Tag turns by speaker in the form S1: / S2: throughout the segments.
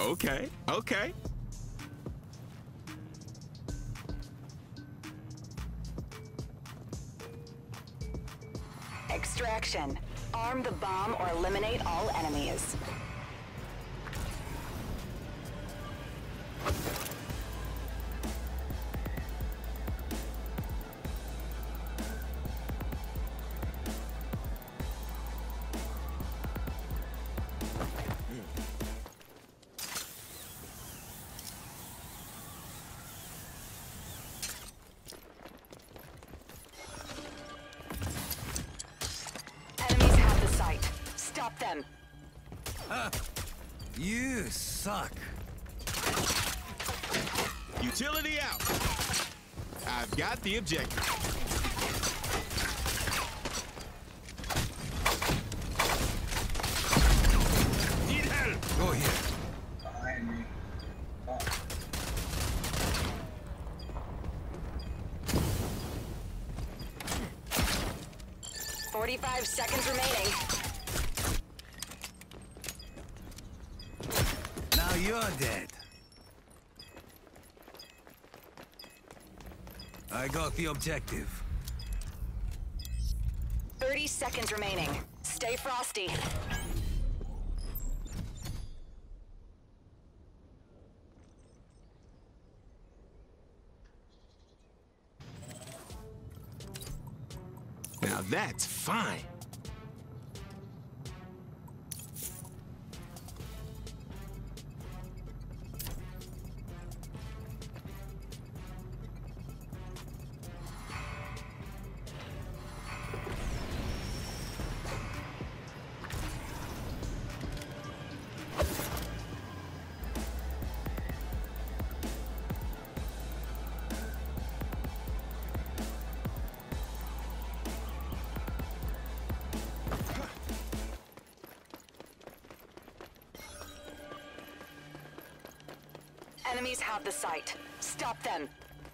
S1: Okay, okay.
S2: Extraction. Arm the bomb or eliminate all enemies. Enemies have the site. Stop them.
S3: You suck.
S1: Utility out. I've got the objective.
S3: Need help. Go here.
S4: Behind me.
S2: 45 seconds remaining.
S3: Now you're dead. I got the objective.
S2: 30 seconds remaining. Stay frosty.
S1: Now that's fine.
S2: Enemies have the site. Stop them.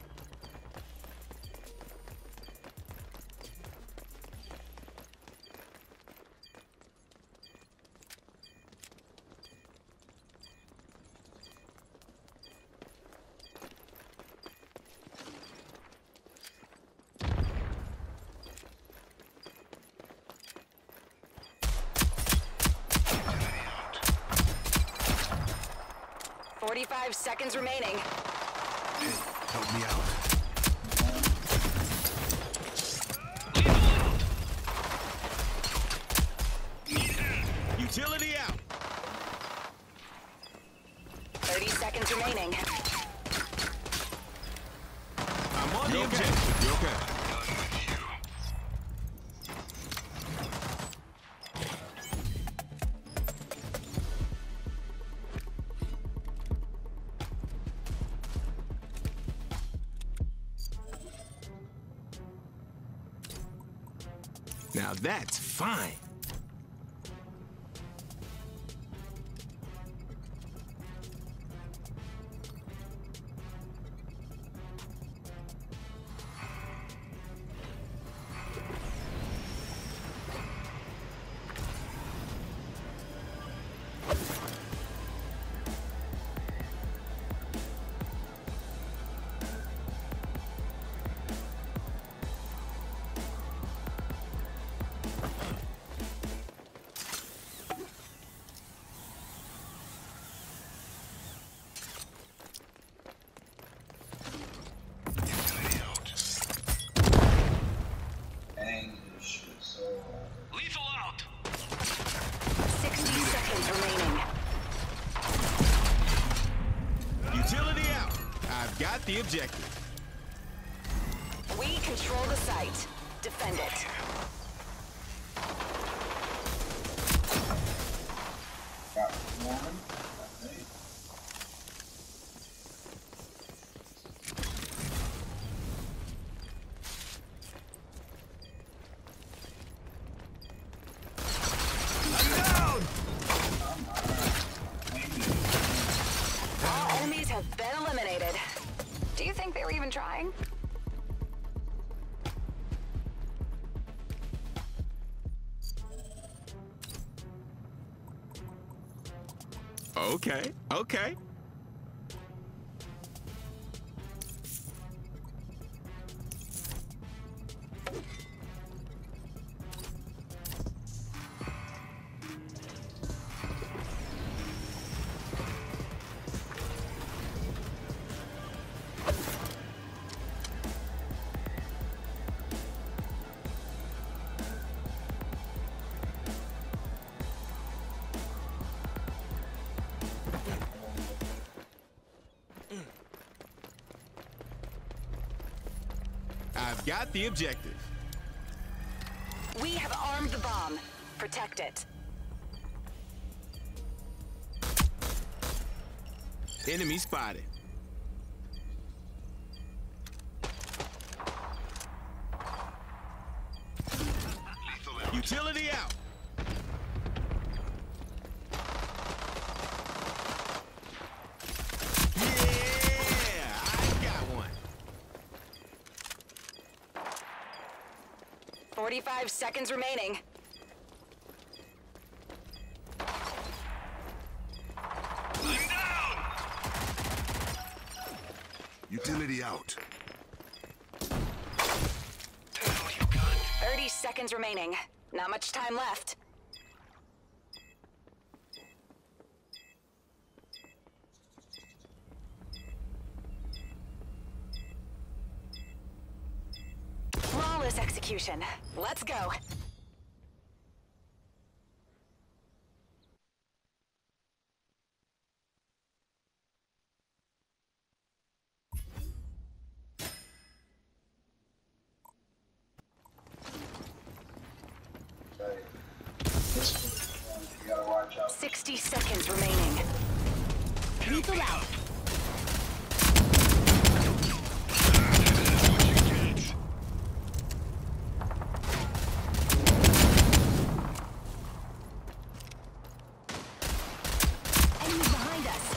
S2: Forty-five seconds remaining.
S3: Help me out.
S1: Utility out.
S2: 30 seconds remaining.
S1: I'm on the objective. You okay? Now that's fine.
S4: Dang, this shit is so hard.
S3: Lethal out.
S2: 60 seconds remaining.
S1: Utility out. I've got the objective.
S2: We control the site. Defend it.
S4: Got one, I think.
S2: All enemies have been eliminated. Do you think they were even trying?
S1: Okay, okay. I've got the objective.
S2: We have armed the bomb. Protect it.
S1: Enemy spotted. Utility out. Yeah, I got one.
S2: 45 seconds remaining.
S3: Utility out.
S2: 30 seconds remaining. Not much time left. Flawless execution. Let's go.
S4: This one, you gotta watch out.
S2: 60 seconds remaining. Lethal out. Enemies behind us.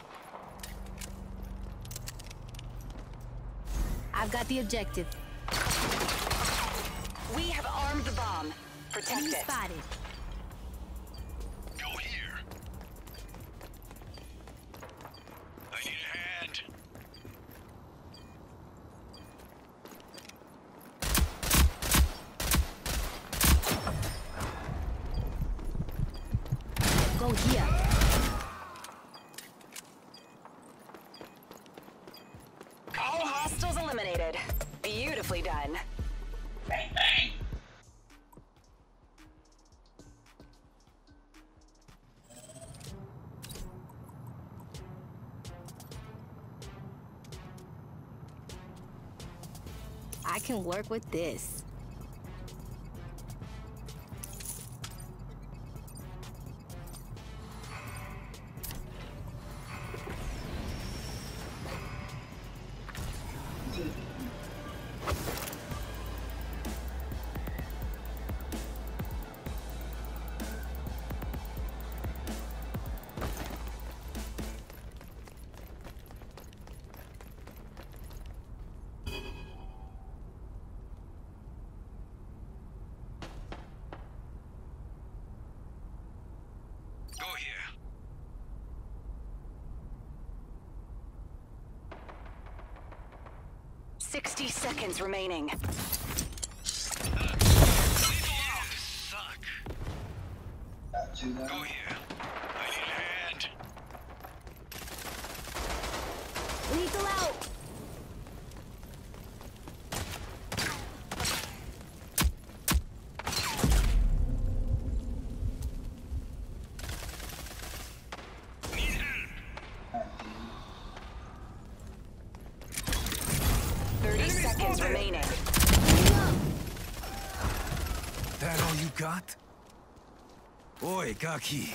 S5: I've got the objective.
S2: We have armed the bomb. Protect
S5: Enemy
S2: it.
S5: spotted.
S3: Go here. I need a hand.
S5: Go here.
S2: All hostiles eliminated. Beautifully done.
S4: Bang, bang.
S5: I can work with this.
S3: Go here.
S2: 60 seconds remaining.
S3: Suck.
S4: Got two now.
S3: Go here. I need a hand.
S5: Lethal out.
S3: Need help.
S2: 30 seconds remaining.
S3: That all you got? Oi, Gaki.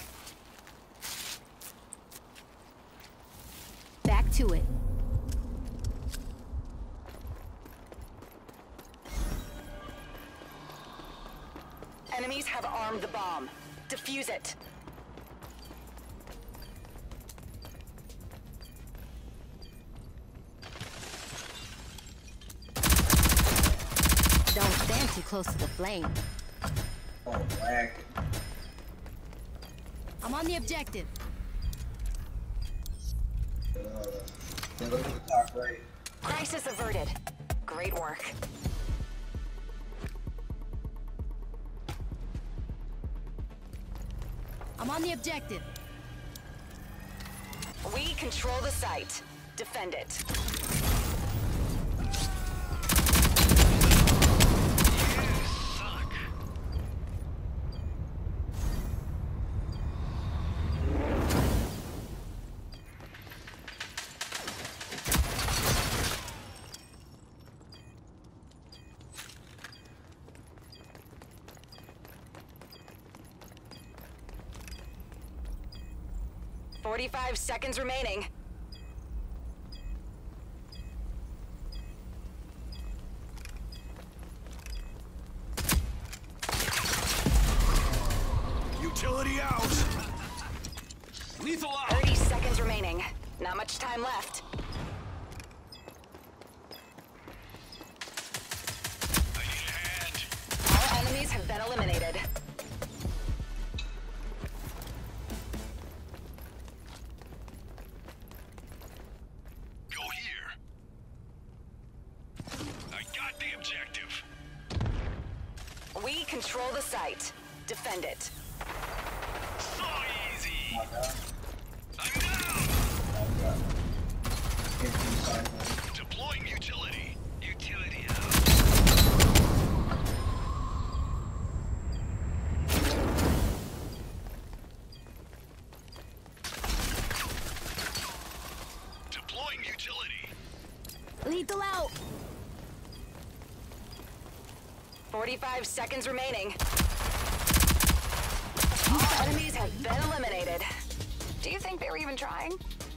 S5: Back to it.
S2: Enemies have armed the bomb. Defuse it.
S5: Don't stand too close to the flame.
S4: Oh, lag.
S5: I'm on the objective.
S4: Yeah, look at the top right.
S2: Crisis averted. Great work.
S5: I'm on the objective.
S2: We control the site. Defend it.
S3: Suck.
S2: 45 seconds remaining.
S3: Utility out. Lethal out.
S2: 30 seconds remaining. Not much time left.
S3: I need a hand.
S2: All enemies have been eliminated.
S3: Go here. I got the objective.
S2: We control the site. Defend it.
S3: So easy.
S4: Not down.
S3: I'm down.
S4: I've got 15 seconds.
S3: Deploying utility. Utility out. Deploying utility.
S5: Lethal out.
S2: 45 seconds remaining. All enemies have been eliminated. Do you think they were even trying?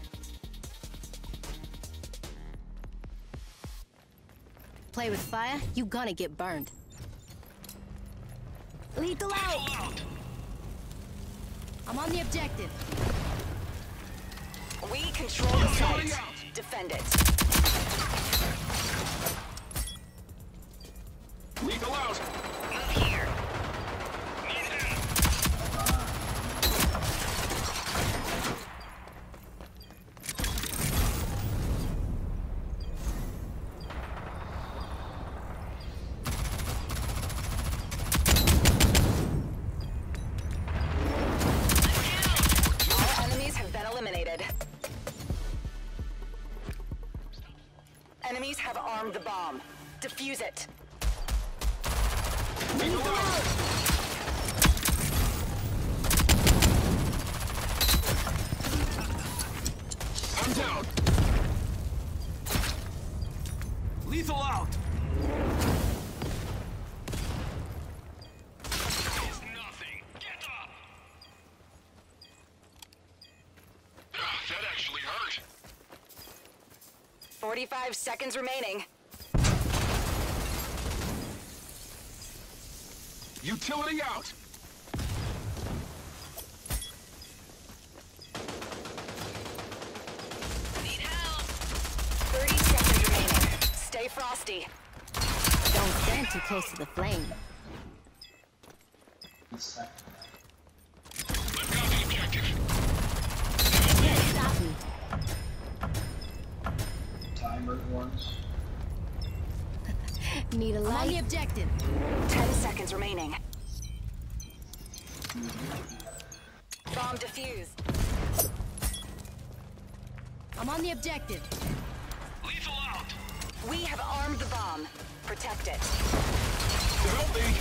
S5: Play with fire, you gonna get burned. Lethal out.
S3: Lethal out.
S5: I'm on the objective.
S2: We control the site. Defend it.
S3: Lethal out. Move here. Need help.
S2: All enemies have been eliminated. Enemies have armed the bomb. Defuse it.
S5: Lethal out.
S3: I'm down. Lethal out. It's nothing. Get up. That actually hurt.
S2: 45 seconds remaining.
S3: Utility out.
S2: Need help. 30 seconds remaining. Stay frosty.
S5: Don't stand too close to the flame.
S3: I've got the objective.
S5: Can't stop me.
S4: Timer ones.
S5: Need a light. I'm on the objective.
S2: 10 seconds remaining. Bomb defused.
S5: I'm on the objective.
S3: Lethal out.
S2: We have armed the bomb. Protect it.
S3: Help me.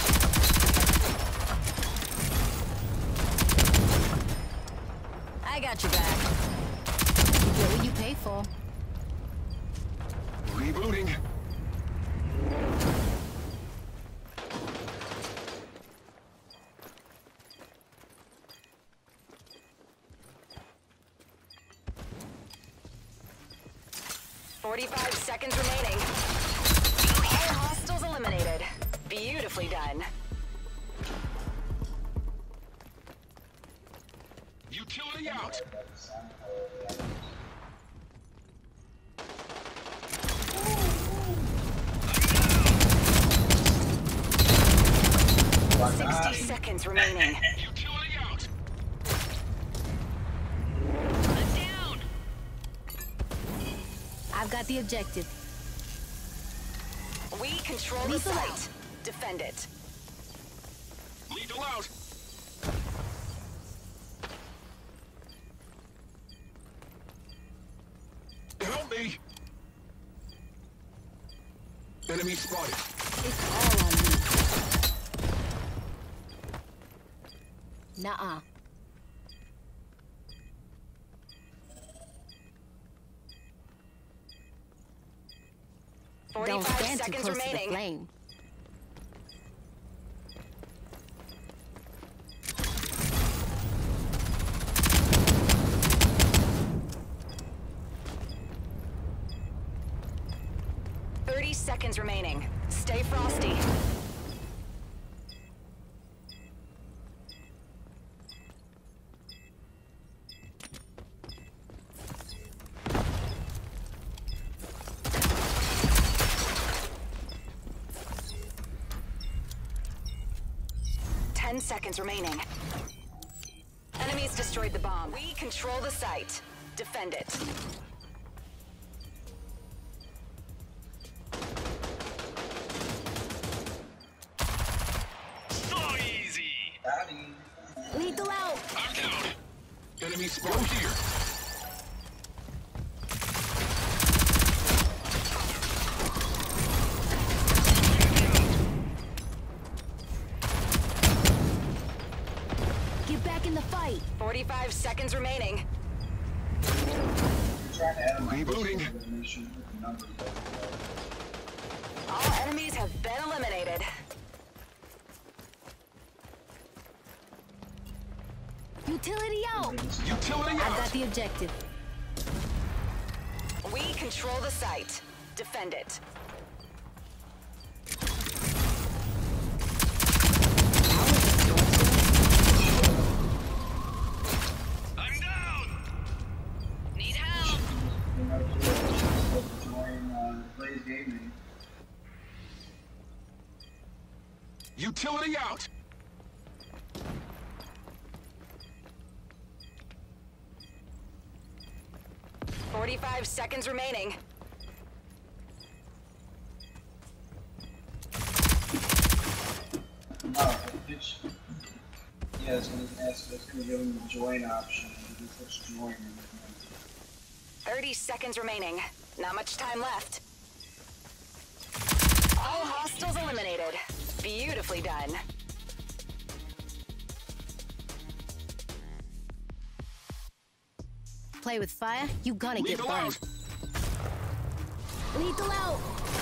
S5: I got your back. You get what you pay for.
S3: Rebooting.
S2: Forty-five seconds remaining. All hostiles eliminated. Beautifully done.
S3: Utility out.
S4: Like
S2: 60 seconds remaining.
S3: Utility out. I'm down.
S2: 10
S5: the objective.
S2: We control the
S5: Lethal
S2: site.
S5: out.
S2: Defend it.
S3: Lethal out. Help me. Enemy spotted.
S5: It's all on me. Nuh-uh. Don't
S2: 45
S5: stand too
S2: seconds
S5: close to the
S2: remaining.
S5: flame.
S2: Seconds remaining. Stay frosty. Seconds remaining. Enemies destroyed the bomb. We control the site. Defend it.
S3: So easy.
S5: Lethal out!
S3: I'm down. Enemy spotted here.
S5: Get back in the fight!
S2: 45 seconds remaining.
S3: Rebooting.
S2: All enemies have been eliminated.
S5: Utility out!
S3: Utility
S5: I've
S3: out.
S5: got the objective.
S2: We control the site. Defend it.
S3: I'm down.
S2: Need help.
S3: Utility out.
S2: Forty-five seconds remaining.
S4: Yeah, it's gonna give him the join option. You just push join.
S2: 30 seconds remaining. Not much time left. All hostiles eliminated. Beautifully done.
S5: Play with fire, you gonna get
S3: Lethal
S5: burned.
S3: out.
S5: Lethal out!